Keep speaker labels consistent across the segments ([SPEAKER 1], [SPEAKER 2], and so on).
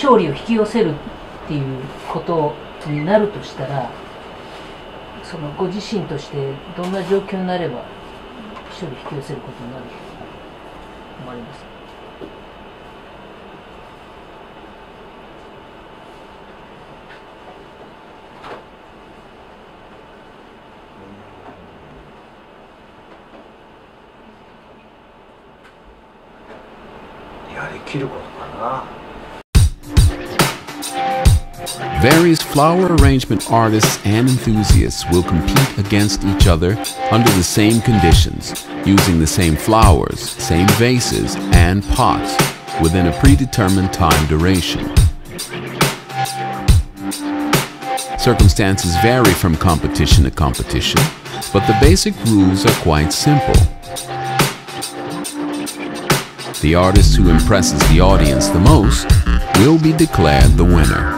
[SPEAKER 1] 勝利を引き寄せるっていうことになるとしたら、そのご自身としてどんな状況になれば勝利を引き寄せることになると思われますか？
[SPEAKER 2] やりきることかな。
[SPEAKER 3] Various flower arrangement artists and enthusiasts will compete against each other under the same conditions, using the same flowers, same vases, and pots within a predetermined time duration. Circumstances vary from competition to competition, but the basic rules are quite simple. The artist who impresses the audience the most will be declared the winner.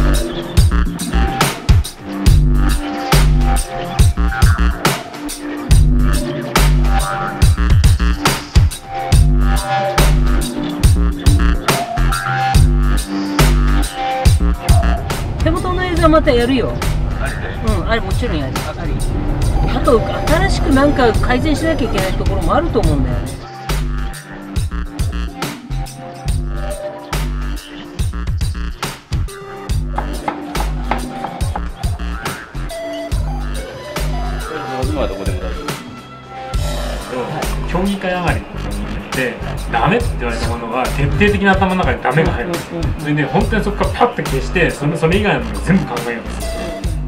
[SPEAKER 1] 手元の映像またやるよ。あれもちろんやる。あと新しくなんか改善しなきゃいけないところもあると思うんだよね。
[SPEAKER 4] 今はどこでも大丈夫。競技会上がりの人間ってダメって言われたものが徹底的な頭の中にダメが入るんですよ。それで本当にそこからパッと消してそれ以外のもの全部考えようとする。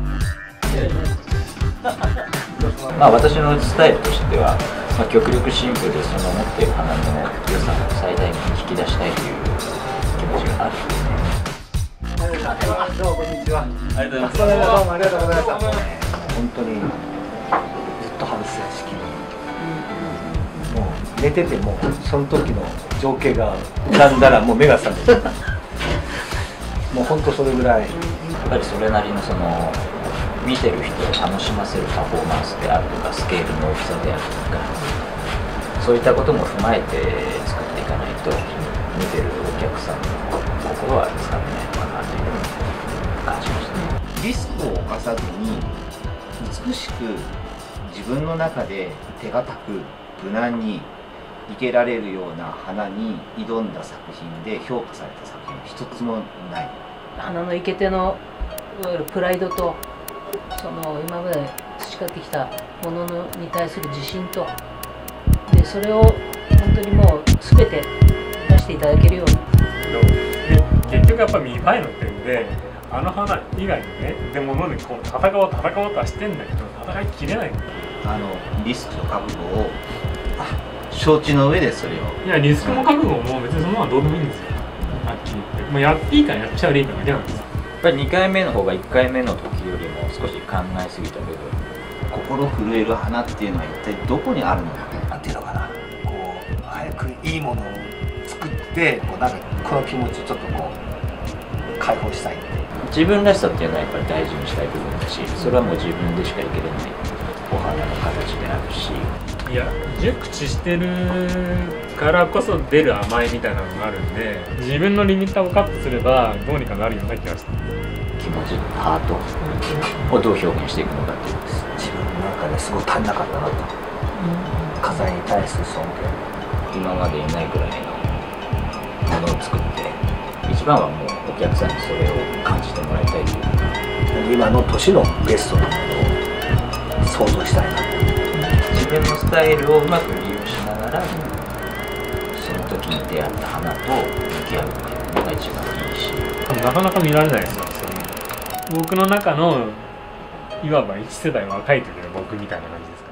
[SPEAKER 5] 私のスタイルとしては、極力シンプルでその持っている花の良さを最大限引き出したいという気持ちがあるんですね。
[SPEAKER 2] どうもこんにちは。
[SPEAKER 4] ありがとうございます。
[SPEAKER 2] どうもありがとうございました。本当にずっと反省式に、もう寝ててもその時の情景が浮かんだらもう目が覚める。もう本当それぐらい。
[SPEAKER 5] やっぱりそれなりのその見てる人を楽しませるパフォーマンスであるとか、スケールの大きさであるとか、そういったことも踏まえて作っていかないと見てるお客さんの心はつかめないのかなというふうに感じましたね。
[SPEAKER 6] リスクを冒さずに美しく自分の中で手堅く無難に生けられるような花に挑んだ作品で評価された作品は一つもない。
[SPEAKER 1] 花の生け手のいわゆるプライドと、その今まで培ってきたものに対する自信と、でそれを本当にもう全て出していただけるような。
[SPEAKER 4] 結局やっぱ見栄えの点であの花以外のねでものにこう戦おうとはしてんだけど戦いきれないんだよ。
[SPEAKER 6] リスクと覚悟を承知の上でそれを。
[SPEAKER 4] いやリスクも覚悟も別にそのままどうでもいいんですよ。はっきり言ってもうやっていいからやっちゃうでいいからだけなんですよ。
[SPEAKER 5] やっぱり2回目の方が1回目の時よりも少し考えすぎた部分、
[SPEAKER 6] 心震える花っていうのは一体どこにあるのか。
[SPEAKER 2] なんていうのかな、こう早くいいものを作ってこうなんかこの気持ちをちょっとこう解放したいっていう。
[SPEAKER 5] 自分らしさっていうのはやっぱり大事にしたい部分だし、それはもう自分でしか生けれないお花の形であるし。
[SPEAKER 4] いや熟知してるからこそ出る甘いみたいなのがあるんで、自分のリミッターをカットすればどうにかなるような気がして、
[SPEAKER 5] 気持ち、ハートをどう表現していくのかっていうのです。
[SPEAKER 2] 自分の中ですごい足んなかったなと、飾りに対する尊敬、
[SPEAKER 5] 今までいないぐらいのものを作って、一番はもうお客さんにそれを感じてもらいたいというか、
[SPEAKER 2] 今の年のベストなものを想像したいな。
[SPEAKER 5] 自分のスタイルをうまく利用しながらその時に出会った花と向き合うっていうのが一番いいし、
[SPEAKER 4] なかなか見られないですよ。僕の中のいわば1世代若い時の僕みたいな感じですかね。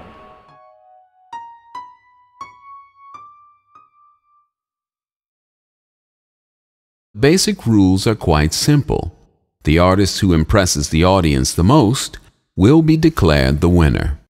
[SPEAKER 3] Basic rules are quite simple. The artist who impresses the audience the most will be declared the winner.